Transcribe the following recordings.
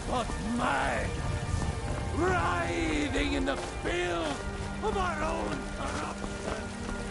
but madness, writhing in the filth of our own corruption.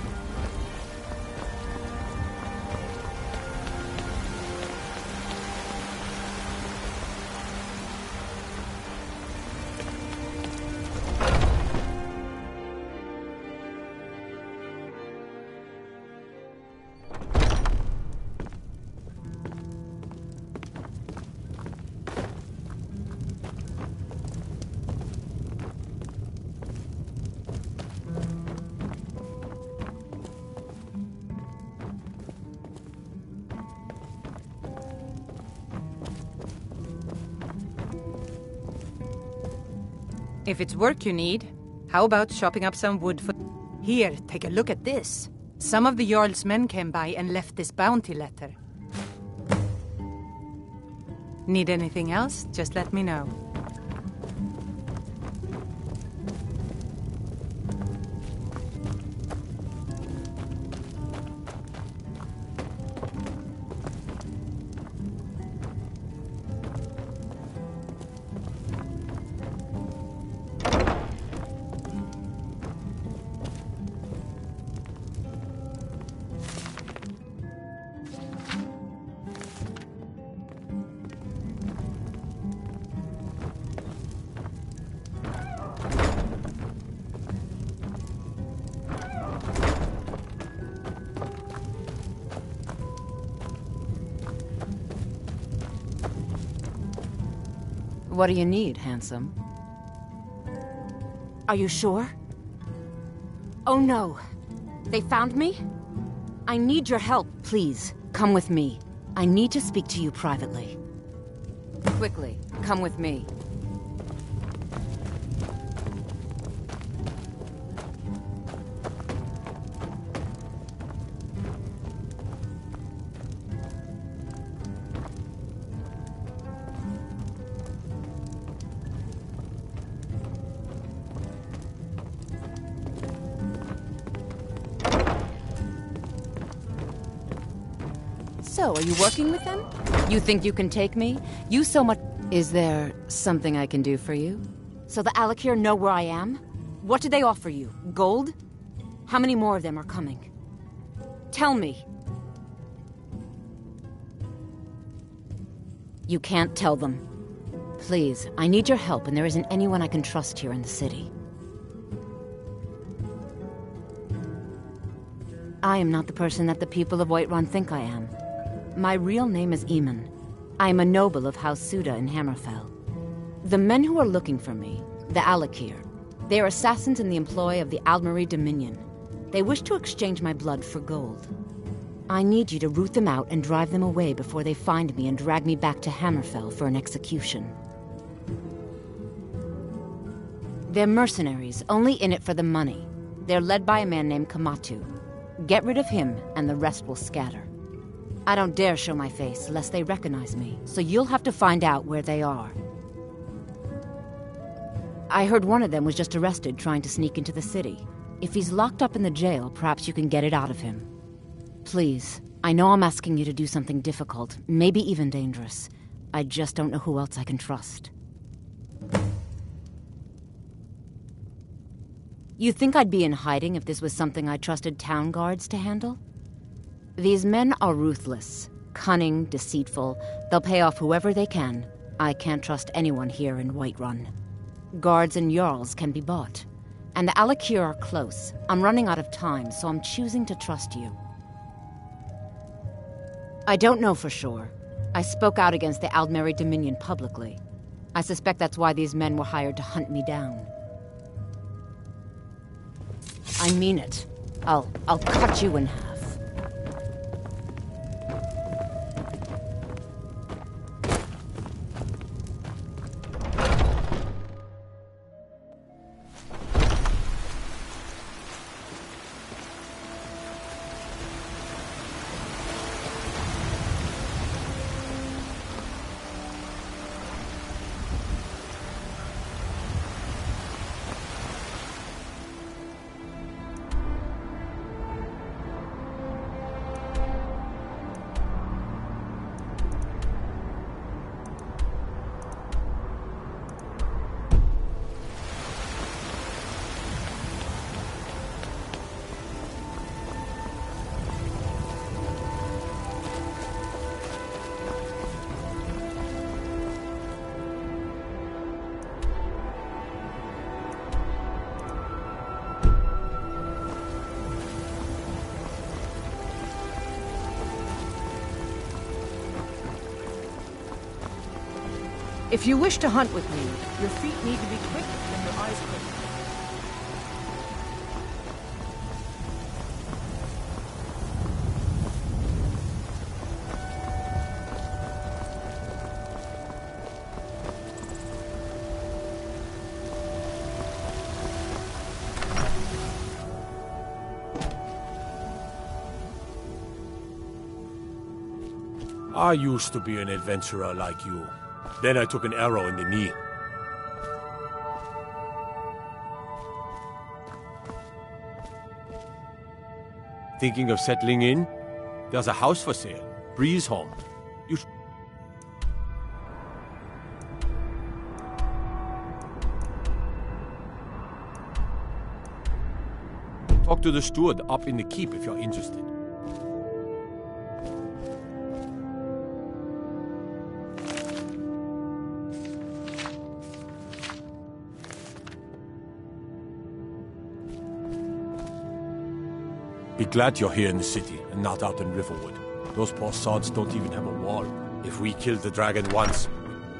If it's work you need, how about chopping up some wood for... Here, take a look at this. Some of the Jarl's men came by and left this bounty letter. Need anything else? Just let me know. What do you need, handsome? Are you sure? Oh no! They found me? I need your help. Please, come with me. I need to speak to you privately. Quickly, come with me. So, are you working with them? You think you can take me? You so much... Is there something I can do for you? So the Alakir know where I am? What did they offer you? Gold? How many more of them are coming? Tell me. You can't tell them. Please, I need your help and there isn't anyone I can trust here in the city. I am not the person that the people of Whiterun think I am. My real name is Eamon. I am a noble of House Suda in Hammerfell. The men who are looking for me, the Alakir, they are assassins in the employ of the Aldmeri Dominion. They wish to exchange my blood for gold. I need you to root them out and drive them away before they find me and drag me back to Hammerfell for an execution. They're mercenaries, only in it for the money. They're led by a man named Kamatu. Get rid of him, and the rest will scatter. I don't dare show my face, lest they recognize me, so you'll have to find out where they are. I heard one of them was just arrested trying to sneak into the city. If he's locked up in the jail, perhaps you can get it out of him. Please, I know I'm asking you to do something difficult, maybe even dangerous. I just don't know who else I can trust. You think I'd be in hiding if this was something I trusted town guards to handle? These men are ruthless, cunning, deceitful. They'll pay off whoever they can. I can't trust anyone here in Whiterun. Guards and Jarls can be bought. And the Alakir are close. I'm running out of time, so I'm choosing to trust you. I don't know for sure. I spoke out against the Aldmeri Dominion publicly. I suspect that's why these men were hired to hunt me down. I mean it. I'll cut you in half. If you wish to hunt with me, your feet need to be quick and your eyes quick. I used to be an adventurer like you. Then I took an arrow in the knee. Thinking of settling in? There's a house for sale. Breeze Home. You talk to the steward up in the keep if you're interested. Be glad you're here in the city and not out in Riverwood. Those poor sods don't even have a wall. If we killed the dragon once...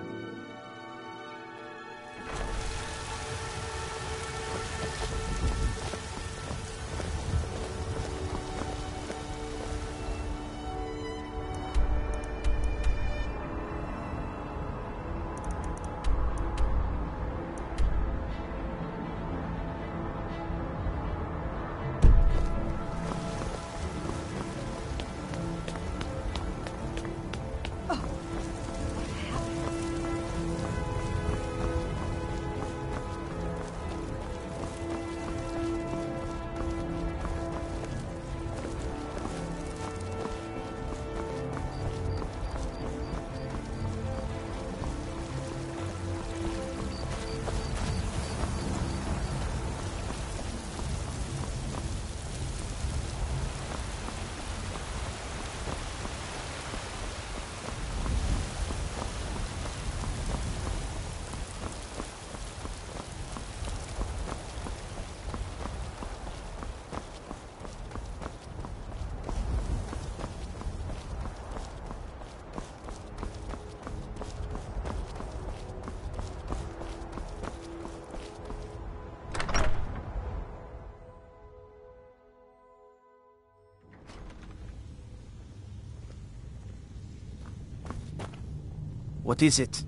What is it?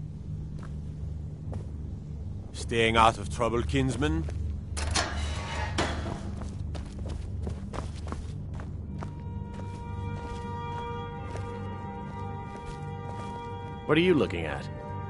Staying out of trouble, kinsman? What are you looking at?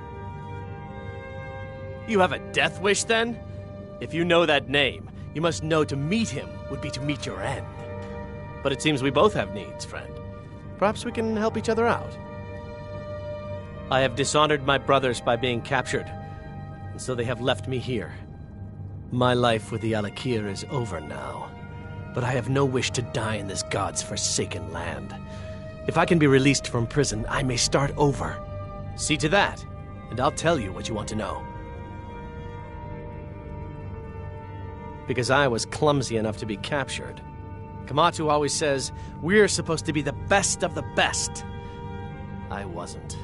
You have a death wish, then? If you know that name, you must know to meet him would be to meet your end. But it seems we both have needs, friend. Perhaps we can help each other out. I have dishonored my brothers by being captured, and so they have left me here. My life with the Alakir is over now, but I have no wish to die in this god's forsaken land. If I can be released from prison, I may start over. See to that, and I'll tell you what you want to know. Because I was clumsy enough to be captured. Kamatu always says, we're supposed to be the best of the best. I wasn't.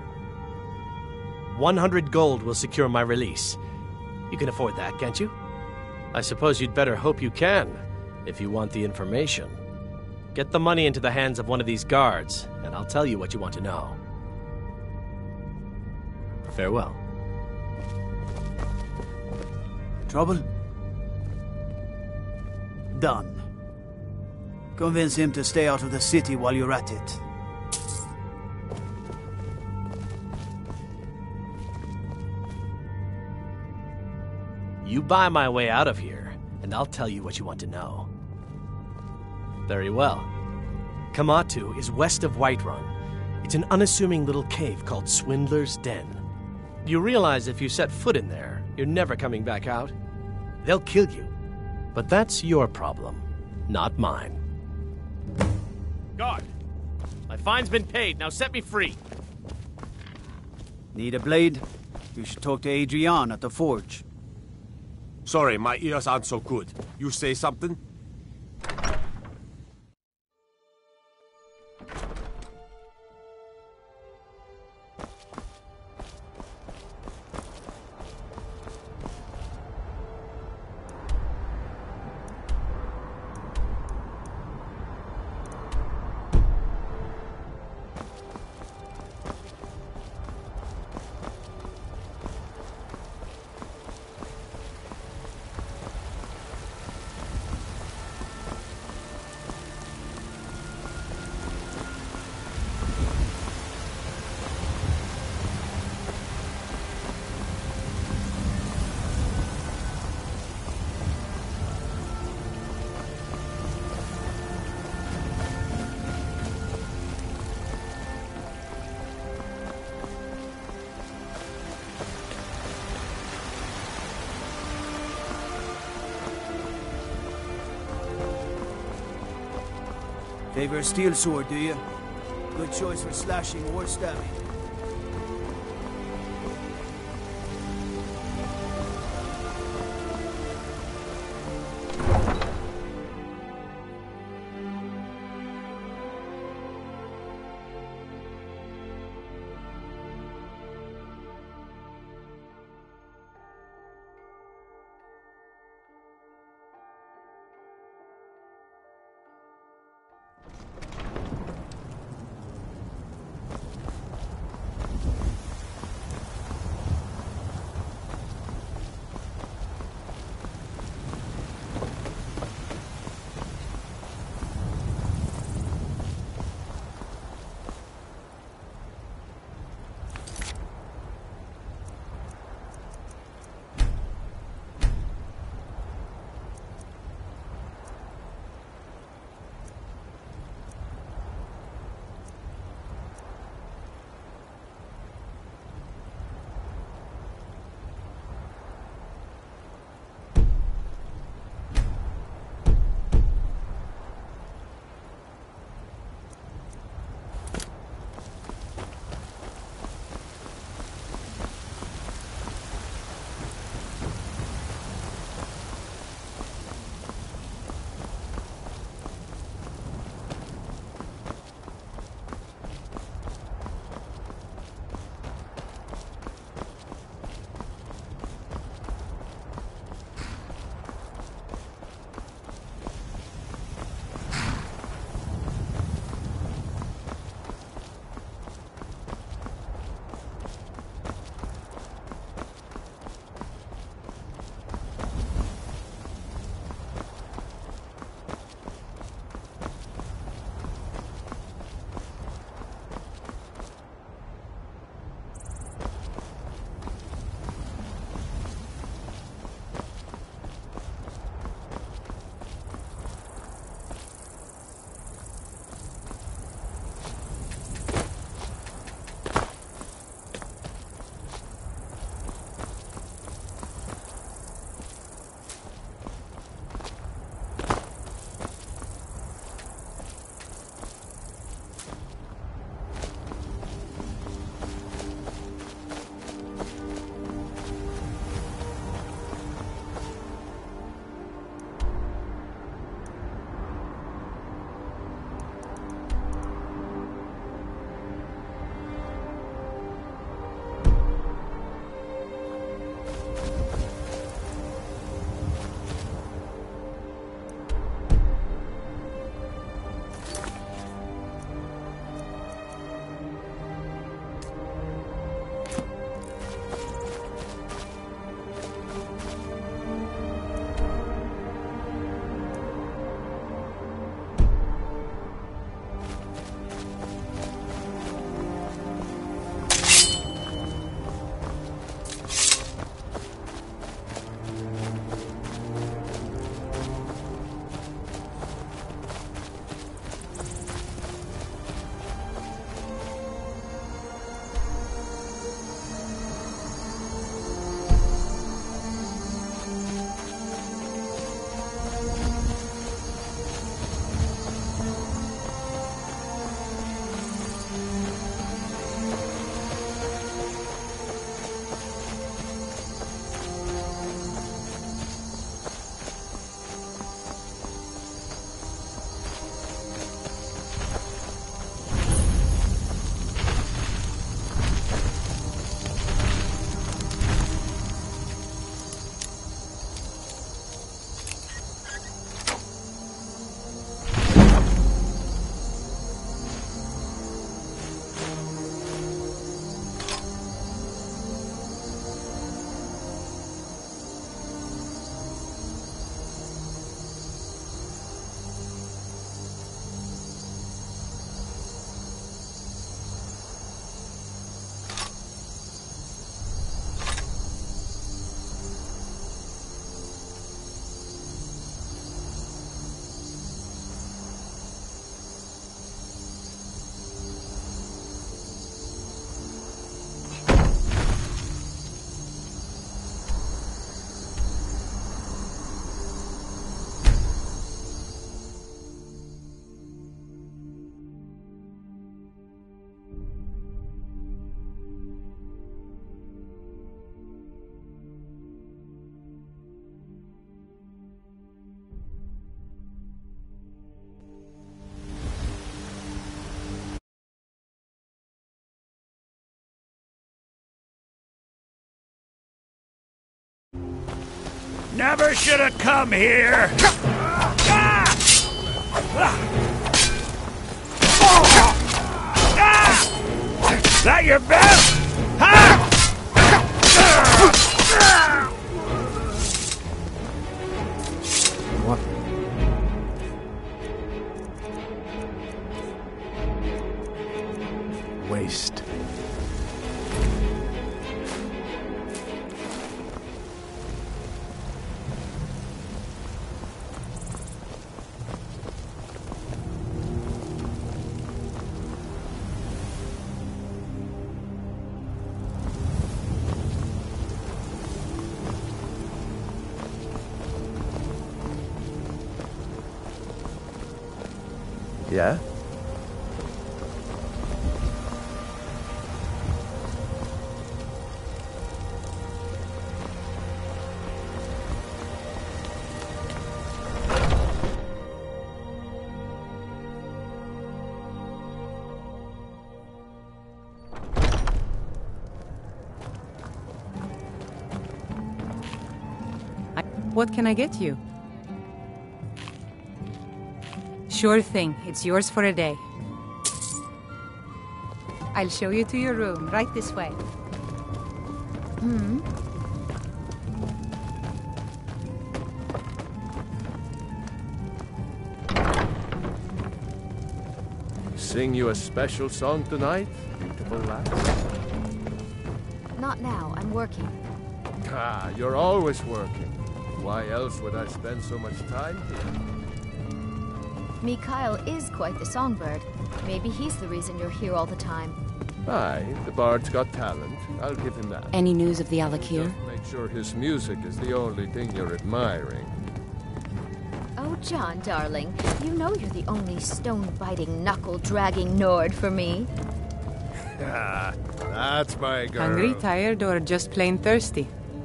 100 gold will secure my release. You can afford that, can't you? I suppose you'd better hope you can, if you want the information. Get the money into the hands of one of these guards, and I'll tell you what you want to know. Farewell. Trouble? Done. Convince him to stay out of the city while you're at it. You buy my way out of here, and I'll tell you what you want to know. Very well. Kamatu is west of Whiterun. It's an unassuming little cave called Swindler's Den. You realize if you set foot in there, you're never coming back out? They'll kill you. But that's your problem, not mine. Guard! My fine's been paid, now set me free! Need a blade? You should talk to Adrian at the forge. Sorry, my ears aren't so good. You say something? Favor a steel sword, do you? Good choice for slashing or stabbing. Never should have come here! That your best? What? Waste. Yeah? What can I get you? Sure thing. It's yours for a day. I'll show you to your room, right this way. Sing you a special song tonight, beautiful lass? Not now. I'm working. Ah, you're always working. Why else would I spend so much time here? Mikhail is quite the songbird. Maybe he's the reason you're here all the time. Aye, the bard's got talent. I'll give him that. Any news of the Alakir? Just make sure his music is the only thing you're admiring. Oh, John, darling. You know you're the only stone-biting, knuckle-dragging Nord for me. Ah, that's my girl. Hungry, tired, or just plain thirsty?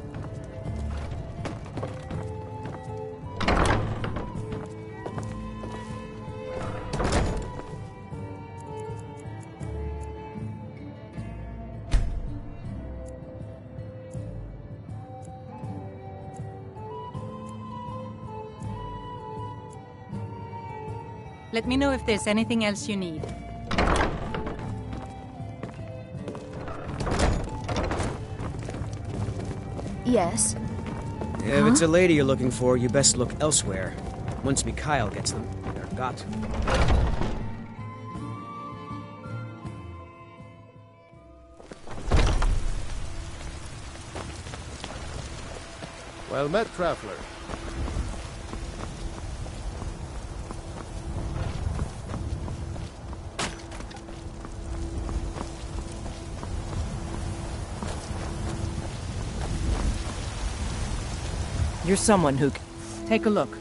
Let me know if there's anything else you need. Yes? If it's a lady you're looking for, you best look elsewhere. Once Mikhail gets them, they're got. Well met, traveler. You're someone who... Take a look.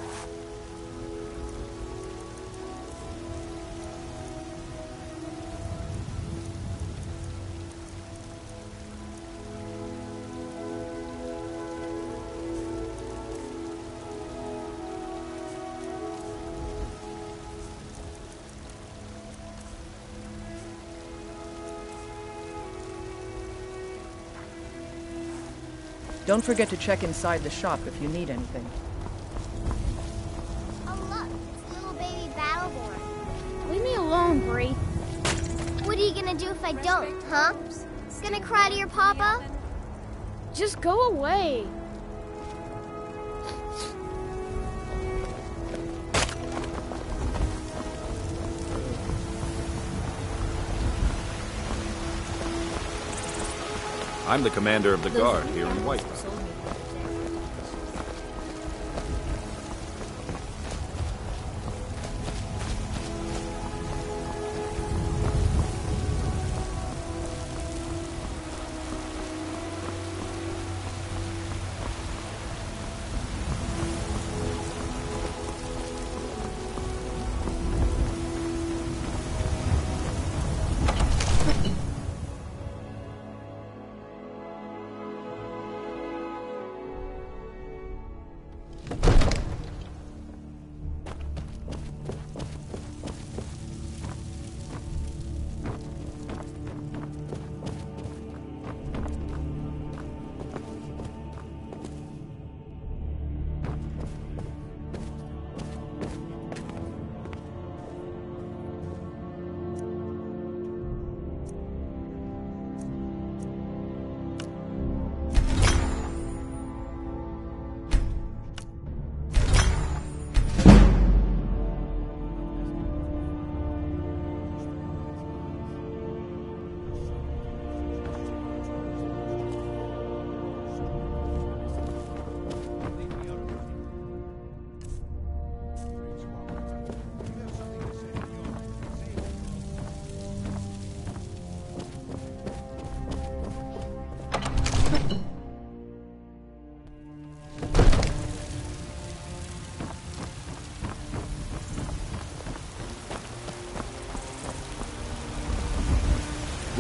Don't forget to check inside the shop if you need anything. Oh look, it's little baby Battleborn. Leave me alone, Bree. What are you gonna do if I don't, huh? Gonna cry to your papa? Just go away. I'm the commander of the guard here in Whiterun.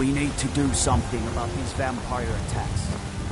We need to do something about these vampire attacks.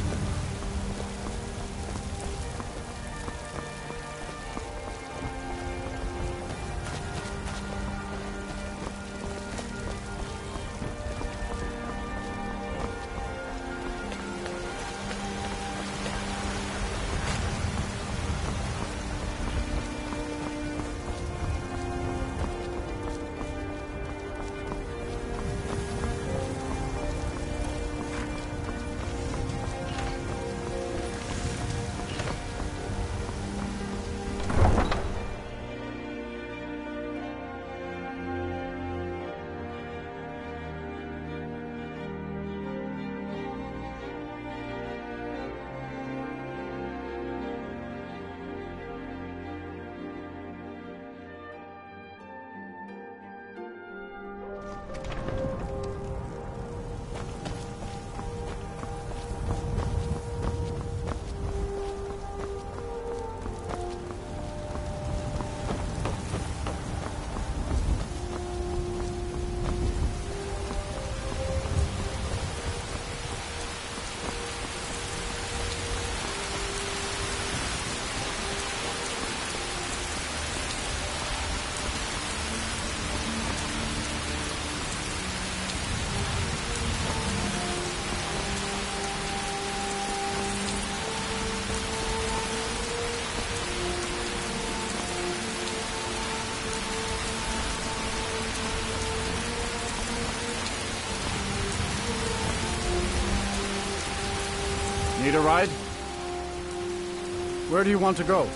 Need a ride? Where do you want to go?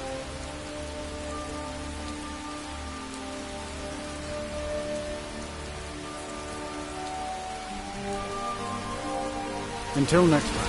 Until next time.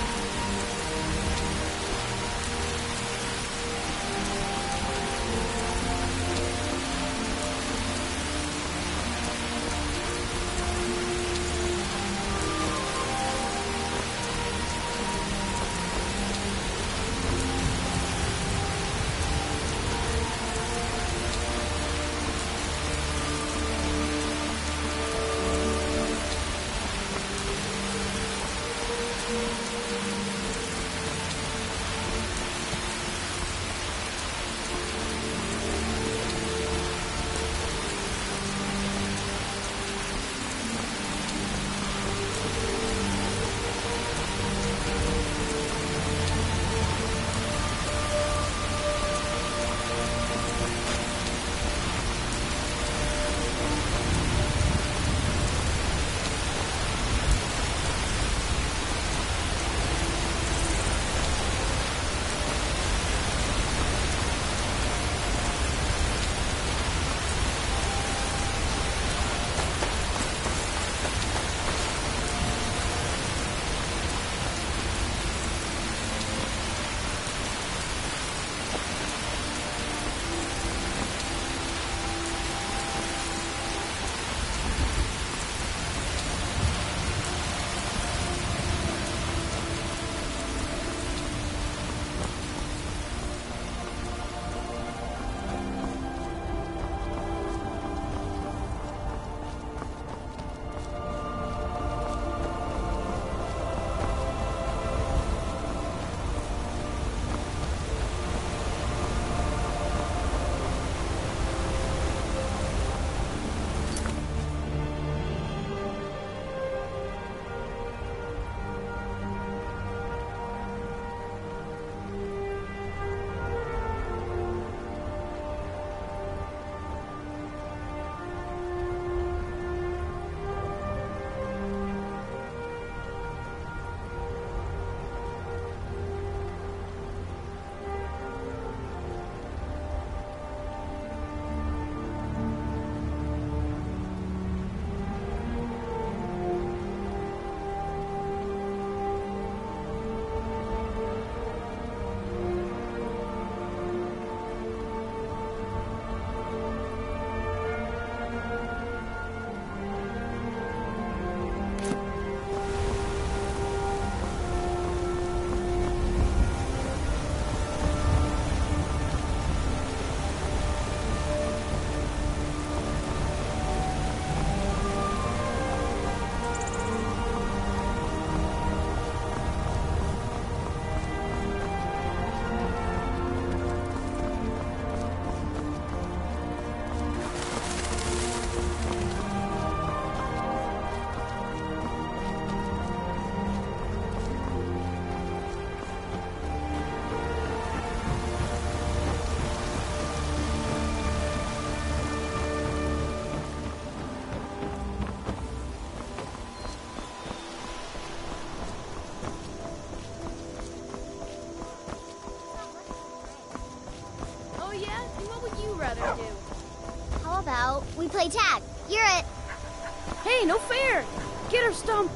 play tag. You're it. Hey, no fair! Get her, Stump!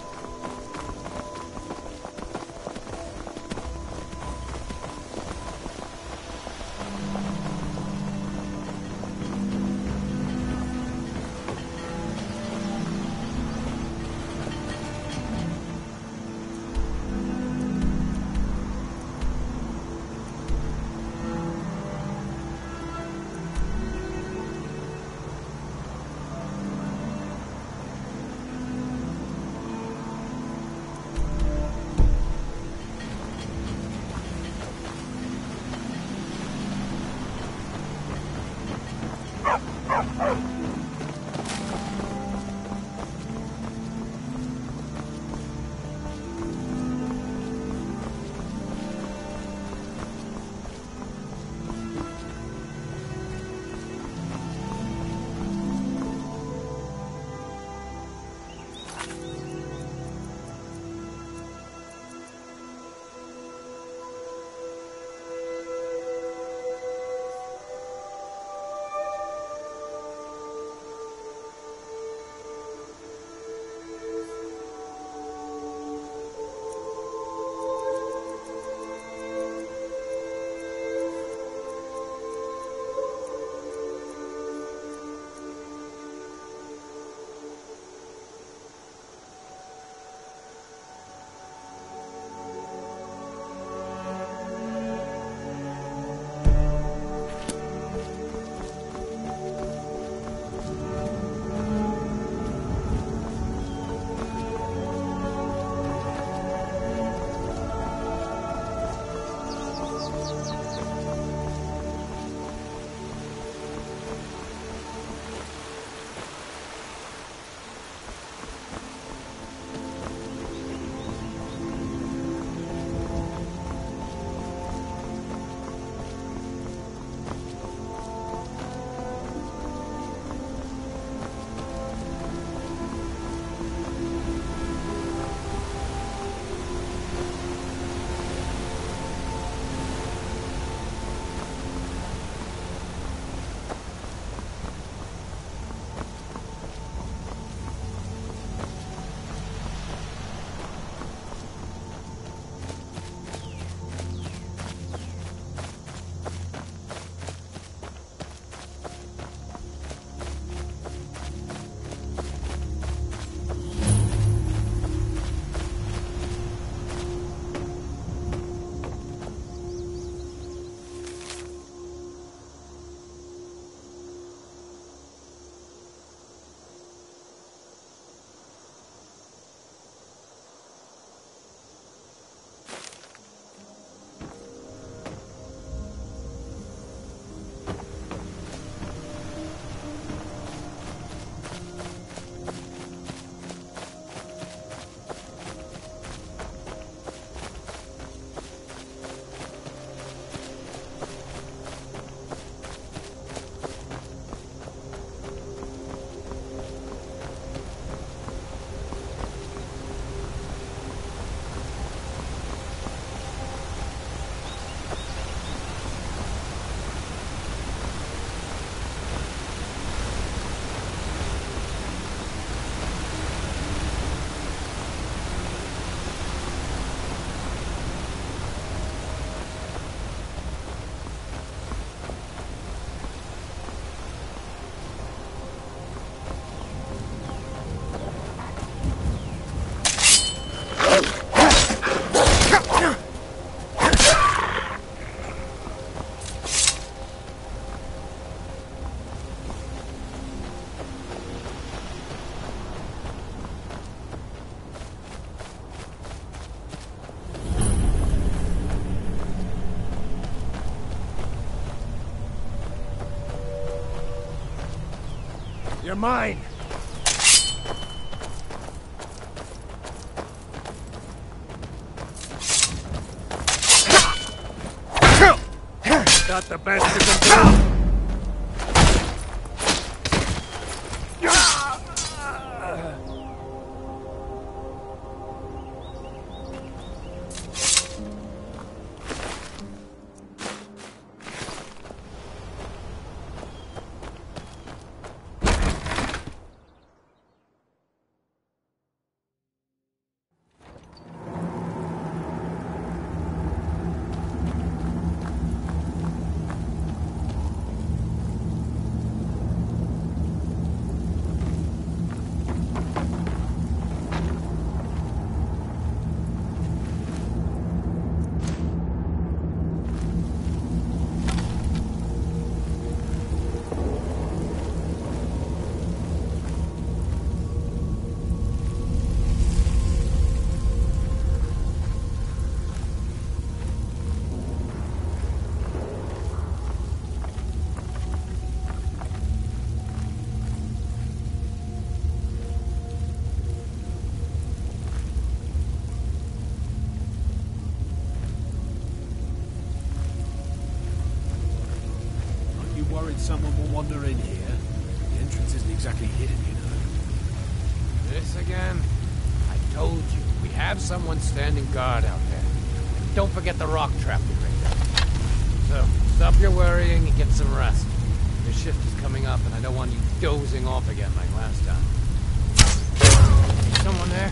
You're mine! Not the best you can do! worried someone will wander in here. The entrance isn't exactly hidden, you know. This again? I told you, we have someone standing guard out there. Don't forget the rock trap we rigged up. So, stop your worrying and get some rest. Your shift is coming up, and I don't want you dozing off again like last time. Someone there?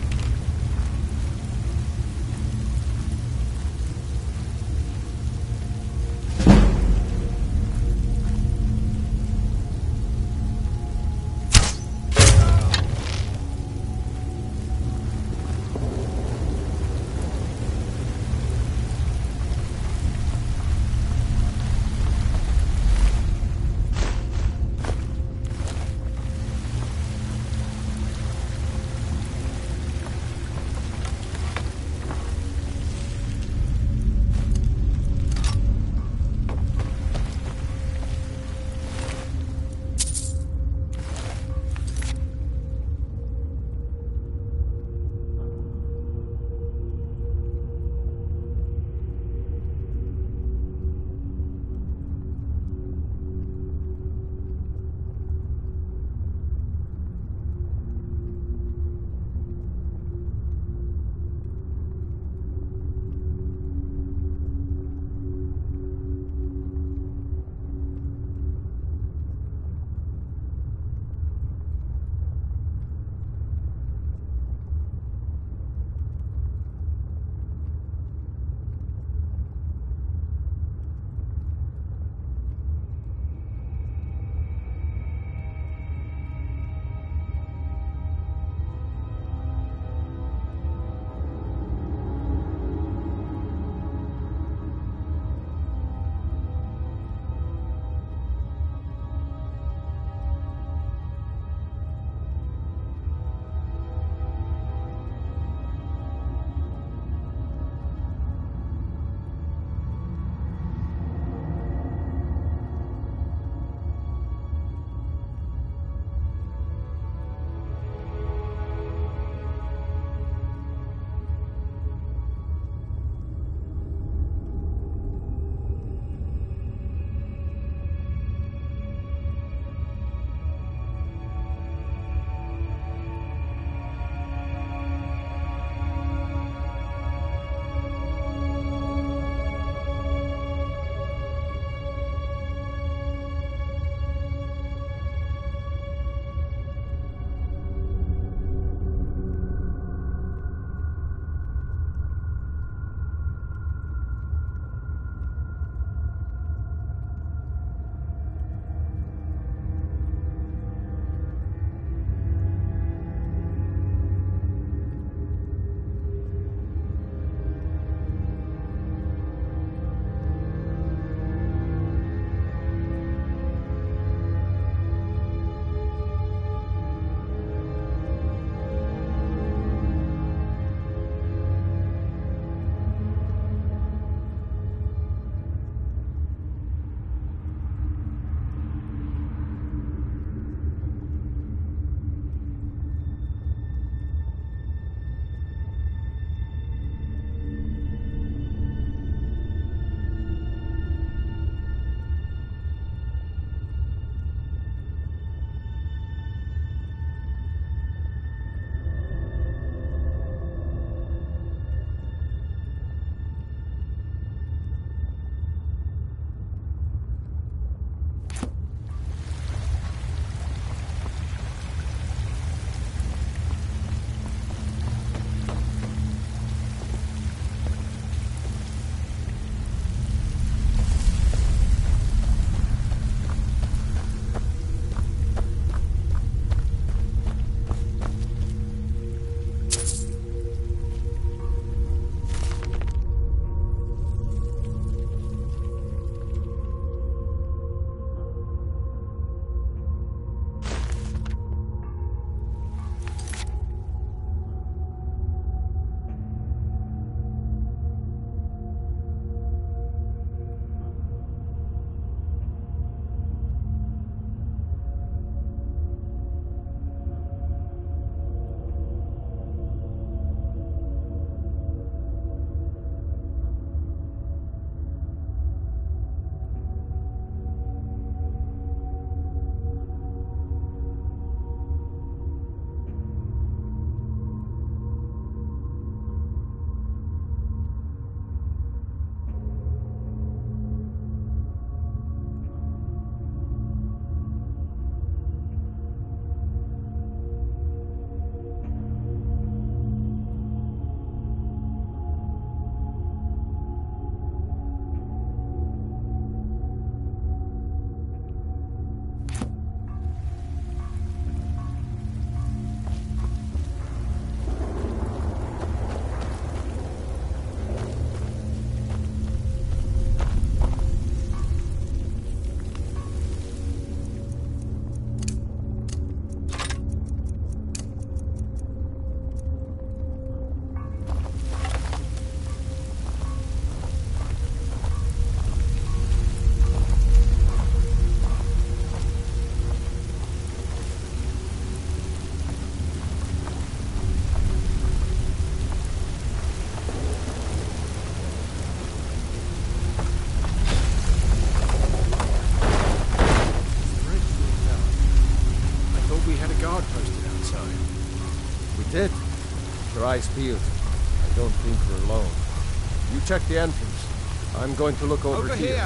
eyes peeled. I don't think we're alone. You check the entrance. I'm going to look over here.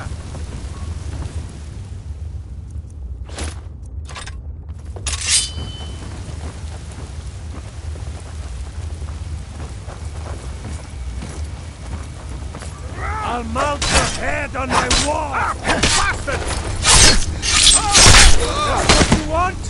I'll mount your head on my wall! Bastard! That's what you want?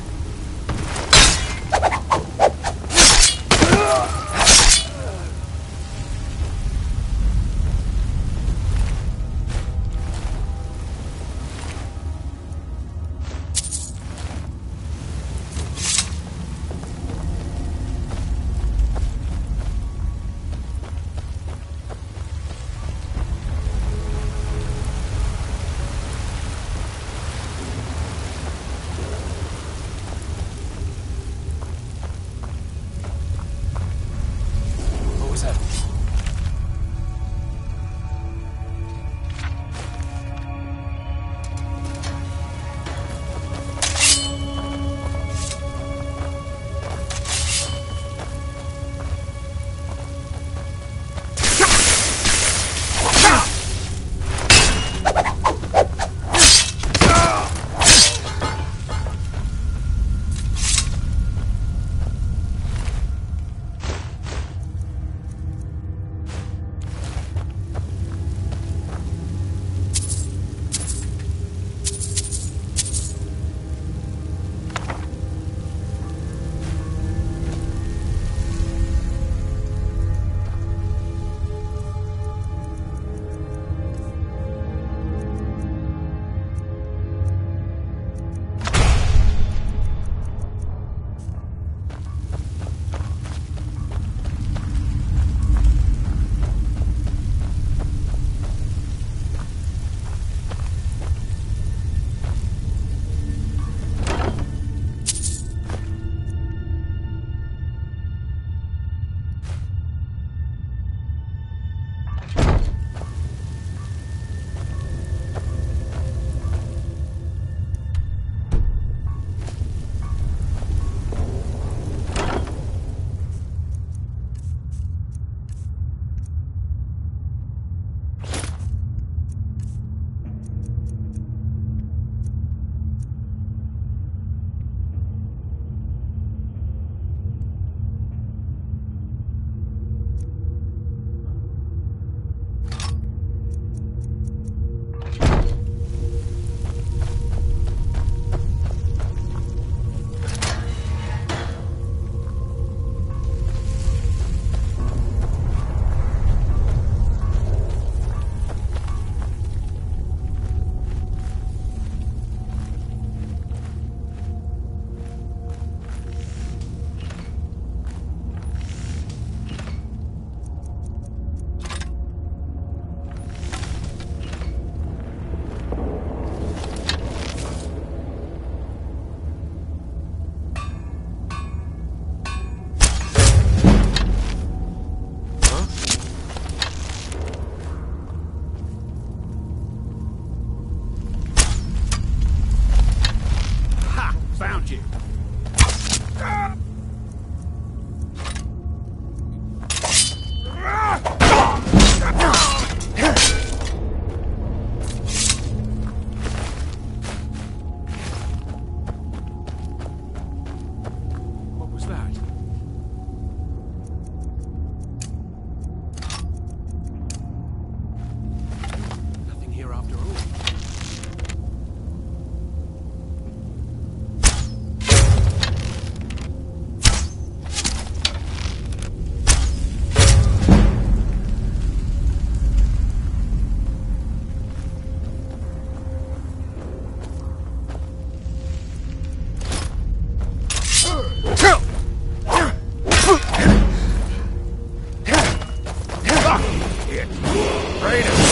Raiden!